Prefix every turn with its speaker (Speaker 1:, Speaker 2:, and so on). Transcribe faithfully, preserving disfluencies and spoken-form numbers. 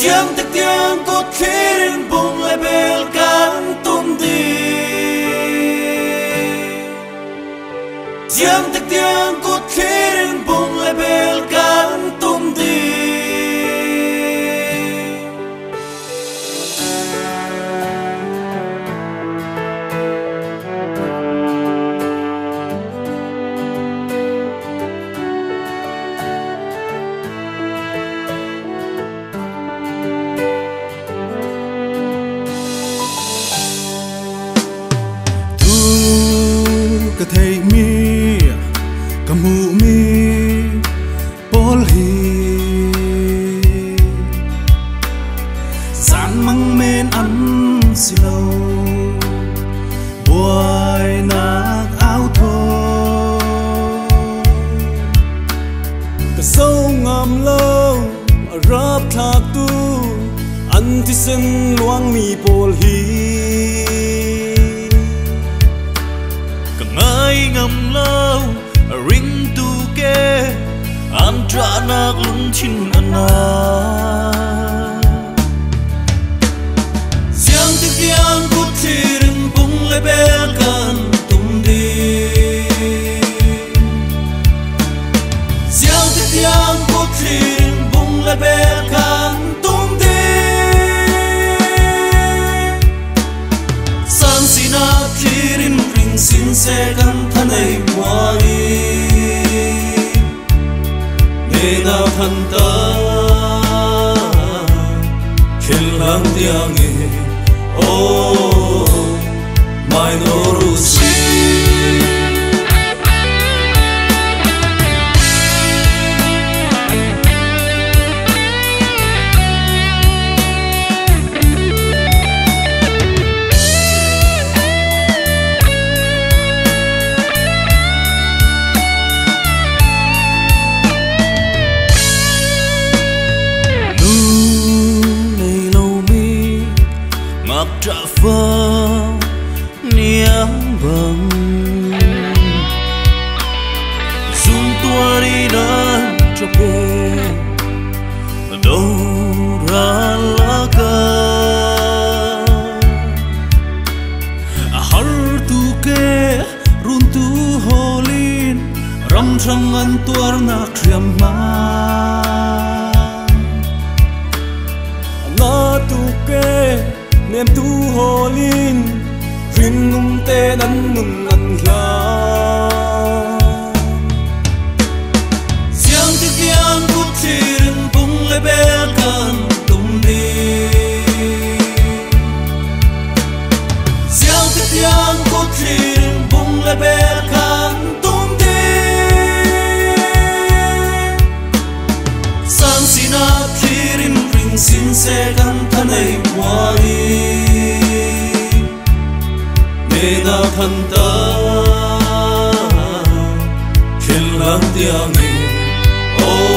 Speaker 1: Giang tắc tiếng cốt khí đến bùng lại bèl cán tôm đi. Giang tắc tiếng cốt khí đến bùng lại bèl cán tôm đi. Ka thei mi ka mu mi pol hi san mang men an silo boy nak áo thô ka sâu ngam lâu rap thak tu an thi sen luang mi pol hi
Speaker 2: ngai ngầm lâu ring tu ke an tra nak lung chin ana
Speaker 1: Giang tắc tiếng cốt khí đến bùng lại bèl cán tôm đi. Giang tắc tiếng cốt khí đến bùng lại bèl cán tôm đi. Sang sina khí đến ring xin sẽ gắn thân ấy ngoài nên nào thân ta khiến lắng tiếng nghe oh my norusi.
Speaker 2: trả phơ niang bằng zoom tua đi đến cho bê đâu ra lá cờ har tu ke run tu holin ram trăng an tuar na kriam ma
Speaker 1: na tu ke niềm tu holin rin num te nan nun nan hla Giang tắc tiếng cốt khí đến bùng lại bèl cán tôm đi. Giang tắc tiếng cốt khí đến bùng lại bèl cán tôm đi. Sang sina khí đến ring xin sẽ gắn thân ấy ngoài nên nào thân ta khiến lắng tiếng nghe oh